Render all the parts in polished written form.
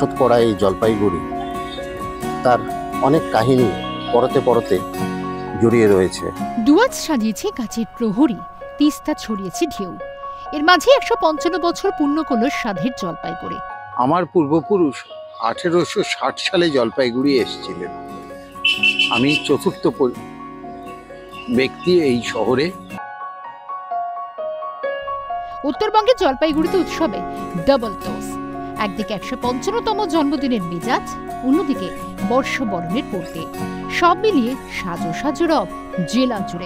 বসত পড়া এই জলপাইগুড়ি তার অনেক কাহিনী পরতে পরতে জড়িয়ে রয়েছে। ডুয়ার্স সাজিয়েছে গাছের প্রহরী, তিস্তা ছড়িয়েছে ঢেউ। এর মাঝে ১৫৫ বছর পূর্ণ করল স্বাধীর জলপাইগুড়ি। আমার পূর্বপুরুষ 1860 সালে জলপাইগুড়ি এসেছিলেন। আমি চতুর্থ ব্যক্তি এই শহরে। উত্তরবঙ্গের জলপাইগুড়িতে উৎসবে ডাবল টোস। একদিকে ১৫৫তম জন্মদিনের মেজাজ, অন্যদিকে বর্ষবরণের পড়তে। সব মিলিয়ে সাজো সাজো রব জেলা জুড়ে।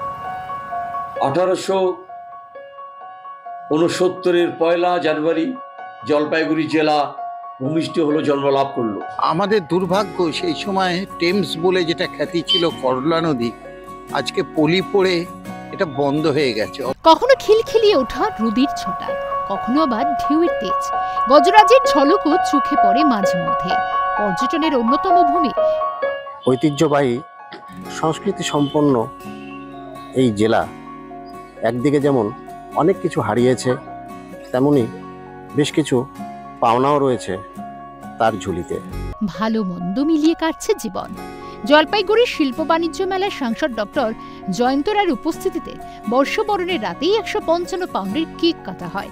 1869-এর 1 জানুয়ারি জলপাইগুড়ি জেলা ভূমিষ্ঠ হলো, জন্মলাভ করলো। আমাদের দুর্ভাগ্য সেই সময় টেমস বলে যেটা খ্যাতি ছিল করলা নদী, আজকে পলি পড়ে এটা বন্ধ হয়ে গেছে। কখনো খিলখিলিয়ে ওঠা রোদের ছোটা, কখনো আবার ঢেউয়ের তেজ, গজরাজের ঝলকও চোখে পড়ে মাঝে মধ্যে। পর্যটনের অন্যতম ভূমি। ঐতিহ্যবাহী সংস্কৃতি সম্পন্ন এই জেলা একদিকে যেমন অনেক কিছু হারিয়েছে, তেমনি বেশ কিছু পাওনাও রয়েছে তার ঝুলিতে। ভালো মন্দ মিলিয়ে কাটছে জীবন। জলপাইগুড়ির শিল্প বাণিজ্য মেলায় সাংসদ ডক্টর জয়ন্ত রায়ের উপস্থিতিতে বর্ষবরণের রাতেই ১৫৫ পাউন্ডের কেক কাটা হয়।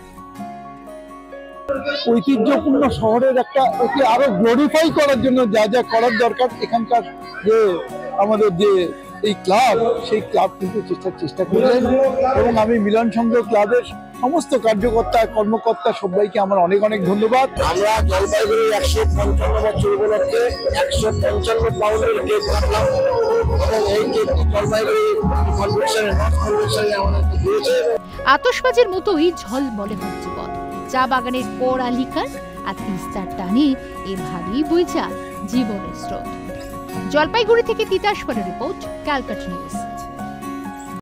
ঐতিহ্যপূর্ণ শহরের একে আরো গ্লোরিফাই করার জন্য যা যা করার দরকার, এখানকার যে আমাদের যে এই ক্লাব, সেই ক্লাব কিন্তু চেষ্টা করলেন। এবং আমি মিলন সংঘ ক্লাবের সমস্ত কার্যকর্তা কর্মকর্তা সবাইকে আমার অনেক অনেক ধন্যবাদ। আমরা জলপাইগুড়ির ১৫৫ বছর উপলক্ষে ১৫৫ পাউন্ডের কেক কাটলাম এবং এই কেক জলপাইগুড়ি কনভেনশনে আমাদেরকে দিয়েছে। আতশবাজির মতোই ঝলমলে জীবন। চা বাগানের পড়ালিকার আর তিস্তার টানে এভাবেই বইছে জীবনের স্রোত। জলপাইগুড়ি থেকে তিতাস পালের রিপোর্ট, ক্যালকাটা নিউজ।